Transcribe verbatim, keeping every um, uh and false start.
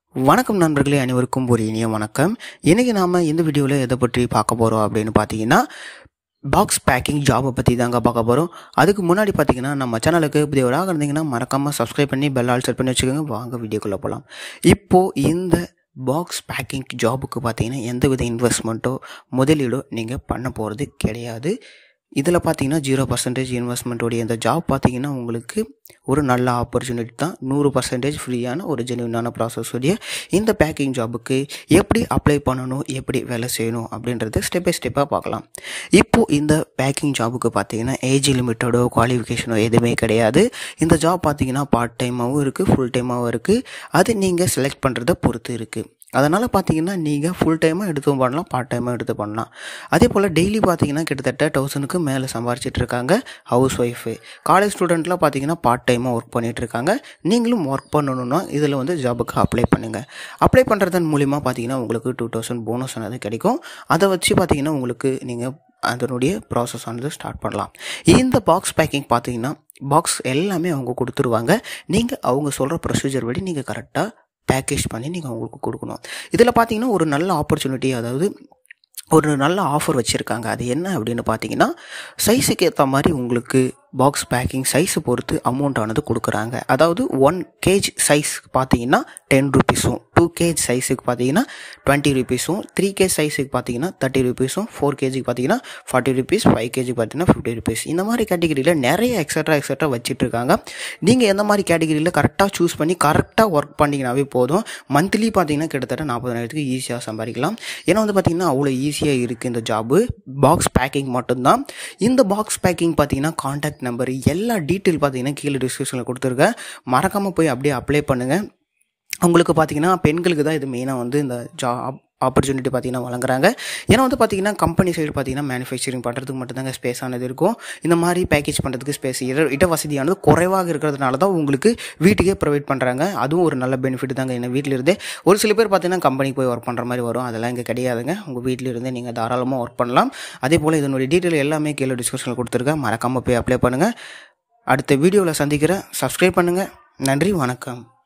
வணக்கம் நண்பர்களே, அனைவருக்கும் ஒரு இனிய வணக்கம். இன்றைக்கி நாம் இந்த வீடியோவில் எதை பற்றி பார்க்க போகிறோம் அப்படின்னு பார்த்தீங்கன்னா, பாக்ஸ் பேக்கிங் ஜாபை பற்றி தாங்க பார்க்க போகிறோம். அதுக்கு முன்னாடி பார்த்தீங்கன்னா நம்ம சேனலுக்கு புதியவராக இருந்தீங்கன்னா மறக்காமல் சப்ஸ்கிரைப் பண்ணி பெல் ஆல் செட் பண்ணி வச்சுக்கோங்க. வாங்க வீடியோக்குள்ளே போகலாம். இப்போது இந்த பாக்ஸ் பேக்கிங் ஜாபுக்கு பார்த்தீங்கன்னா எந்தவித இன்வெஸ்ட்மெண்ட்டோ முதலீடோ நீங்கள் பண்ண போகிறது கிடையாது. இதில் பார்த்தீங்கன்னா ஜீரோ பர்சன்டேஜ் இன்வெஸ்ட்மெண்ட்டோடைய இந்த ஜாப் பார்த்தீங்கன்னா உங்களுக்கு ஒரு நல்ல ஆப்பர்ச்சுனிட்டி தான். நூறு பர்சன்டேஜ் ஃப்ரீயான ஒரு ஜென்யூனான ப்ராசஸ் உடைய இந்த பேக்கிங் ஜாபுக்கு எப்படி அப்ளை பண்ணணும், எப்படி வேலை செய்யணும் அப்படின்றத ஸ்டெப் பை ஸ்டெப்பாக பார்க்கலாம். இப்போது இந்த பேக்கிங் ஜாபுக்கு பார்த்தீங்கன்னா ஏஜ் லிமிட்டடோ குவாலிஃபிகேஷனோ எதுவுமே கிடையாது. இந்த ஜாப் பார்த்தீங்கன்னா பார்ட் டைமாகவும் இருக்குது, ஃபுல் டைமாகவும் இருக்குது. அது நீங்கள் செலக்ட் பண்ணுறதை பொறுத்து இருக்குது. அதனால் பார்த்தீங்கன்னா நீங்கள் ஃபுல் டைமாக எடுத்து பண்ணலாம், பார்ட் டைமாக எடுத்து பண்ணலாம். அதே போல் டெய்லி பார்த்தீங்கன்னா கிட்டத்தட்ட தௌசண்ட்க்கு மேலே சம்பாரிச்சிட்டு இருக்காங்க ஹவுஸ் ஒய்ஃபு. காலேஜ் ஸ்டூடெண்ட்லாம் பார்த்தீங்கன்னா பார்ட் டைமாக ஒர்க் பண்ணிகிட்ருக்காங்க. நீங்களும் ஒர்க் பண்ணணுன்னா இதில் வந்து ஜாபுக்கு அப்ளை பண்ணுங்கள். அப்ளை பண்ணுறதன் மூலிமா பார்த்தீங்கன்னா உங்களுக்கு டூ தௌசண்ட் போனஸ் ஆனது கிடைக்கும். அதை வச்சு பார்த்தீங்கன்னா உங்களுக்கு நீங்கள் அதனுடைய ப்ராசஸ் ஆனது ஸ்டார்ட் பண்ணலாம். இந்த பாக்ஸ் பேக்கிங் பார்த்தீங்கன்னா பாக்ஸ் எல்லாமே அவங்க கொடுத்துருவாங்க. நீங்கள் அவங்க சொல்கிற ப்ரொசீஜர் படி நீங்கள் கரெக்டாக பேக்கேஜ் பண்ணி நீங்கள் அவங்களுக்கு கொடுக்கணும். இதில் பார்த்தீங்கன்னா ஒரு நல்ல ஆப்பர்ச்சுனிட்டி, அதாவது ஒரு நல்ல ஆஃபர் வச்சுருக்காங்க. அது என்ன அப்படின்னு பார்த்தீங்கன்னா, சைஸுக்கு ஏற்ற மாதிரி உங்களுக்கு பாக்ஸ் பேக்கிங் சைஸை பொறுத்து அமௌண்ட் ஆனது கொடுக்குறாங்க. அதாவது ஒன் கேஜ் சைஸ் பார்த்தீங்கன்னா டென் ருபீஸும், டூ கேஜ் சைஸுக்கு பார்த்தீங்கன்னா டுவெண்ட்டி ருபீஸும், த்ரீ கேஜ் சைஸுக்கு பார்த்தீங்கன்னா தேர்ட்டி ருபீஸும், ஃபோர் கேஜிக்கு பார்த்தீங்கன்னா ஃபார்ட்டி ருபீஸ், ஃபைவ் கேஜிக்கு பார்த்தீங்கன்னா ஃபிஃப்டி ருபீஸ். இந்த மாதிரி கேட்டகிரியில் நிறைய எக்ஸட்ரா எக்ஸட்ரா வச்சுட்ருக்காங்க. நீங்கள் எந்த மாதிரி கேட்டகிரியில் கரெக்டாக சூஸ் பண்ணி கரெக்டாக ஒர்க் பண்ணிங்கனாவே போதும். மந்த்லி பார்த்தீங்கன்னா கிட்டத்தட்ட நாற்பதாயிரத்துக்கு ஈஸியாக சம்பாதிக்கலாம். ஏன்னா வந்து பார்த்தீங்கன்னா அவ்வளோ ஈஸியாக இருக்குது இந்த ஜாபு. பாக்ஸ் பேக்கிங் மட்டும்தான். இந்த பாக்ஸ் பேக்கிங் பார்த்தீங்கன்னா கான்டாக்ட் நம்பர் எல்லா டீட்டெயில் பார்த்தீங்கன்னா கீழே டிஸ்கிரிப்ஷனில் கொடுத்துருக்கேன். மறக்காமல் போய் அப்படியே அப்ளை பண்ணுங்கள். உங்களுக்கு பார்த்தீங்கன்னா பெண்களுக்கு தான் இது மெயினாக வந்து இந்த ஜாப் ஆப்பர்ச்சுனிட்டி பார்த்தீங்கன்னா வழங்குறாங்க. ஏன்னா வந்து பார்த்தீங்கன்னா கம்பெனி சைடு பார்த்தீங்கன்னா மேனுஃபேக்சரிங் பண்ணுறதுக்கு மட்டும்தாங்க ஸ்பேஸ் ஆனது இருக்கும். இந்த மாதிரி பேக்கேஜ் பண்ணுறதுக்கு ஸ்பேஸ் இட இட வசதியானது குறைவாக இருக்கிறதுனால தான் உங்களுக்கு வீட்டுக்கே ப்ரொவைட் பண்ணுறாங்க. அதுவும் ஒரு நல்ல பெனிஃபிட் தாங்க. என்ன வீட்டில் இருந்தே ஒரு சில பேர் பார்த்தீங்கன்னா கம்பெனிக்கு போய் ஒர்க் பண்ணுற மாதிரி வரும். அதெல்லாம் இங்கே கிடையாதுங்க. உங்கள் வீட்டில் இருந்தே நீங்கள் தாராளமாக ஒர்க் பண்ணலாம். அதே போல் இதனுடைய டீட்டெயில் எல்லாமே கீழே டிஸ்கிரிப்ஷனில் கொடுத்துருக்கேன். மறக்காமல் போய் அப்ளை பண்ணுங்கள். அடுத்த வீடியோவில் சந்திக்கிறேன். சப்ஸ்கிரைப் பண்ணுங்கள். நன்றி, வணக்கம்.